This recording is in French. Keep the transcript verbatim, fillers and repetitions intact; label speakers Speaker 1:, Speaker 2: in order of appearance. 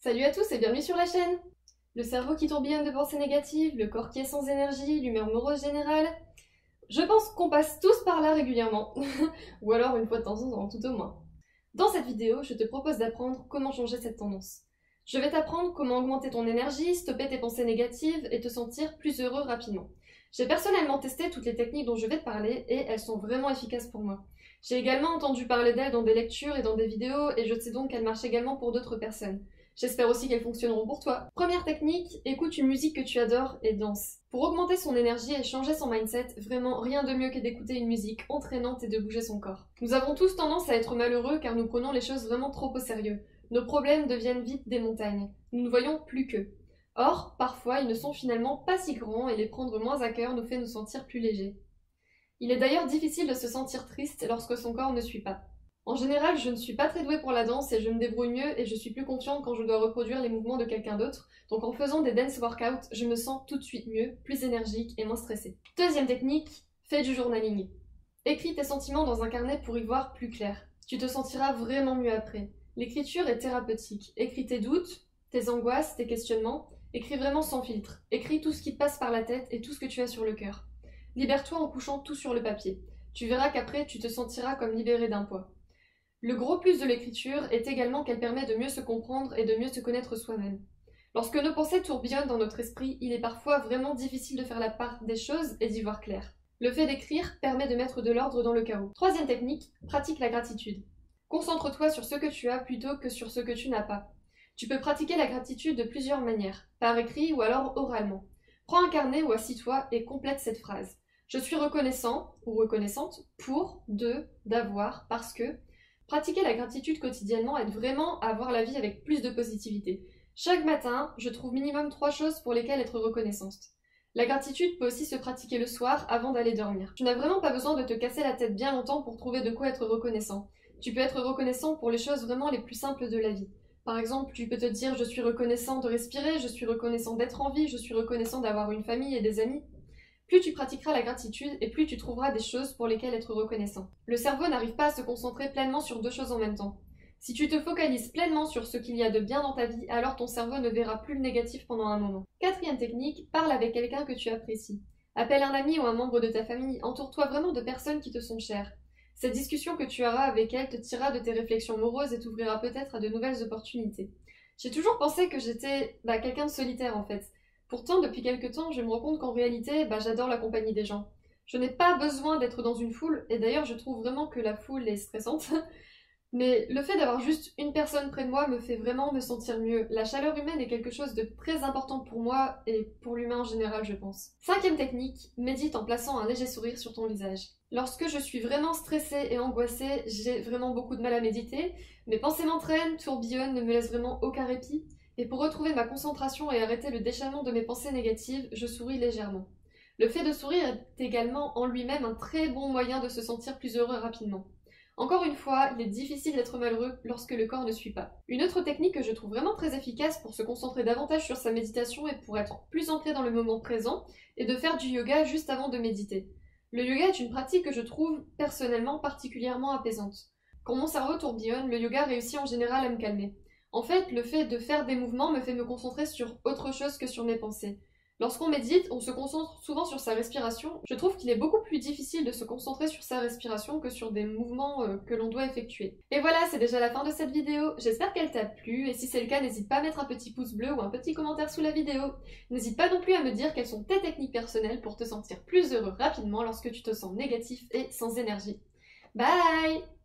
Speaker 1: Salut à tous et bienvenue sur la chaîne. Le cerveau qui tourbillonne de pensées négatives, le corps qui est sans énergie, l'humeur morose générale. Je pense qu'on passe tous par là régulièrement, ou alors une fois de temps en temps tout au moins. Dans cette vidéo, je te propose d'apprendre comment changer cette tendance. Je vais t'apprendre comment augmenter ton énergie, stopper tes pensées négatives et te sentir plus heureux rapidement. J'ai personnellement testé toutes les techniques dont je vais te parler et elles sont vraiment efficaces pour moi. J'ai également entendu parler d'elles dans des lectures et dans des vidéos et je sais donc qu'elles marchent également pour d'autres personnes. J'espère aussi qu'elles fonctionneront pour toi. Première technique, écoute une musique que tu adores et danse. Pour augmenter son énergie et changer son mindset, vraiment rien de mieux que d'écouter une musique entraînante et de bouger son corps. Nous avons tous tendance à être malheureux car nous prenons les choses vraiment trop au sérieux. Nos problèmes deviennent vite des montagnes. Nous ne voyons plus qu'eux. Or, parfois, ils ne sont finalement pas si grands et les prendre moins à cœur nous fait nous sentir plus légers. Il est d'ailleurs difficile de se sentir triste lorsque son corps ne suit pas. En général, je ne suis pas très douée pour la danse et je me débrouille mieux et je suis plus confiante quand je dois reproduire les mouvements de quelqu'un d'autre. Donc en faisant des dance workouts, je me sens tout de suite mieux, plus énergique et moins stressée. Deuxième technique, fais du journaling. Écris tes sentiments dans un carnet pour y voir plus clair. Tu te sentiras vraiment mieux après. L'écriture est thérapeutique. Écris tes doutes, tes angoisses, tes questionnements. Écris vraiment sans filtre. Écris tout ce qui te passe par la tête et tout ce que tu as sur le cœur. Libère-toi en couchant tout sur le papier. Tu verras qu'après, tu te sentiras comme libéré d'un poids. Le gros plus de l'écriture est également qu'elle permet de mieux se comprendre et de mieux se connaître soi-même. Lorsque nos pensées tourbillonnent dans notre esprit, il est parfois vraiment difficile de faire la part des choses et d'y voir clair. Le fait d'écrire permet de mettre de l'ordre dans le chaos. Troisième technique, pratique la gratitude. Concentre-toi sur ce que tu as plutôt que sur ce que tu n'as pas. Tu peux pratiquer la gratitude de plusieurs manières, par écrit ou alors oralement. Prends un carnet ou assis-toi et complète cette phrase. Je suis reconnaissant ou reconnaissante pour, de, d'avoir, parce que... Pratiquer la gratitude quotidiennement aide vraiment à voir la vie avec plus de positivité. Chaque matin, je trouve minimum trois choses pour lesquelles être reconnaissante. La gratitude peut aussi se pratiquer le soir avant d'aller dormir. Tu n'as vraiment pas besoin de te casser la tête bien longtemps pour trouver de quoi être reconnaissant. Tu peux être reconnaissant pour les choses vraiment les plus simples de la vie. Par exemple, tu peux te dire « je suis reconnaissant de respirer, je suis reconnaissant d'être en vie, je suis reconnaissant d'avoir une famille et des amis ». Plus tu pratiqueras la gratitude et plus tu trouveras des choses pour lesquelles être reconnaissant. Le cerveau n'arrive pas à se concentrer pleinement sur deux choses en même temps. Si tu te focalises pleinement sur ce qu'il y a de bien dans ta vie, alors ton cerveau ne verra plus le négatif pendant un moment. Quatrième technique, parle avec quelqu'un que tu apprécies. Appelle un ami ou un membre de ta famille, entoure-toi vraiment de personnes qui te sont chères. Cette discussion que tu auras avec elle te tirera de tes réflexions moroses et t'ouvrira peut-être à de nouvelles opportunités. J'ai toujours pensé que j'étais bah, quelqu'un de solitaire en fait. Pourtant, depuis quelques temps, je me rends compte qu'en réalité, bah, j'adore la compagnie des gens. Je n'ai pas besoin d'être dans une foule, et d'ailleurs je trouve vraiment que la foule est stressante. Mais le fait d'avoir juste une personne près de moi me fait vraiment me sentir mieux. La chaleur humaine est quelque chose de très important pour moi et pour l'humain en général, je pense. Cinquième technique, médite en plaçant un léger sourire sur ton visage. Lorsque je suis vraiment stressée et angoissée, j'ai vraiment beaucoup de mal à méditer. Mes pensées m'entraînent, tourbillonnent, ne me laissent vraiment aucun répit. Et pour retrouver ma concentration et arrêter le déchaînement de mes pensées négatives, je souris légèrement. Le fait de sourire est également en lui-même un très bon moyen de se sentir plus heureux rapidement. Encore une fois, il est difficile d'être malheureux lorsque le corps ne suit pas. Une autre technique que je trouve vraiment très efficace pour se concentrer davantage sur sa méditation et pour être plus ancré dans le moment présent est de faire du yoga juste avant de méditer. Le yoga est une pratique que je trouve personnellement particulièrement apaisante. Quand mon cerveau tourbillonne, le yoga réussit en général à me calmer. En fait, le fait de faire des mouvements me fait me concentrer sur autre chose que sur mes pensées. Lorsqu'on médite, on se concentre souvent sur sa respiration. Je trouve qu'il est beaucoup plus difficile de se concentrer sur sa respiration que sur des mouvements euh, que l'on doit effectuer. Et voilà, c'est déjà la fin de cette vidéo. J'espère qu'elle t'a plu, et si c'est le cas, n'hésite pas à mettre un petit pouce bleu ou un petit commentaire sous la vidéo. N'hésite pas non plus à me dire quelles sont tes techniques personnelles pour te sentir plus heureux rapidement lorsque tu te sens négatif et sans énergie. Bye!